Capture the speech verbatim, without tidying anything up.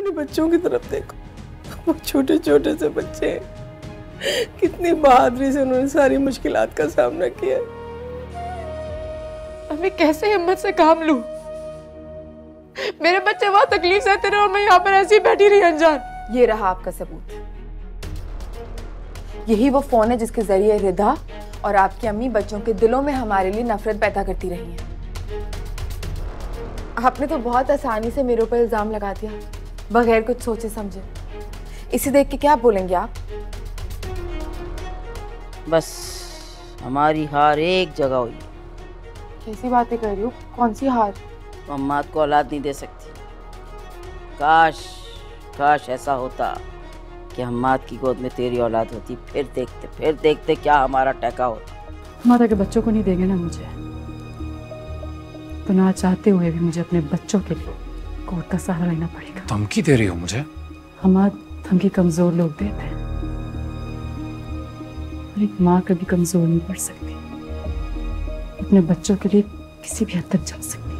अपने बच्चों की तरफ देखो, वो छोटे छोटे से बच्चे हैं, कितनी बहादुरी से उन्होंने सारी मुश्किलात का सामना किया। मैं कैसे हिम्मत से काम लूं? मेरे बच्चे वहां तकलीफ सहते रहे और मैं यहाँ पर ऐसी बैठी रही अनजान। ये रहा आपका सबूत। यही वो फोन है जिसके जरिए रिधा और आपकी अम्मी बच्चों के दिलों में हमारे लिए नफरत पैदा करती रही है। आपने तो बहुत आसानी से मेरे ऊपर इल्जाम लगा दिया बगैर कुछ सोचे समझे। इसे देख के क्या बोलेंगे आप? बस हमारी हार एक जगह हुई। कैसी बातें कर रही हो? कौन सी हार? तो अम्माद को औलाद नहीं दे सकती। काश काश ऐसा होता कि अम्माद की गोद में तेरी औलाद होती, फिर देखते फिर देखते क्या हमारा टैका होता। माता के बच्चों को नहीं देंगे ना मुझे, तो ना चाहते हुए भी मुझे अपने बच्चों के लिए कोर्ट का सहारा लेना पड़ेगा। धमकी दे रही हो मुझे? हमारे धमकी कमजोर लोग देते हैं और एक माँ कभी कमजोर नहीं पड़ सकती, अपने बच्चों के लिए किसी भी हद तक जा सकती।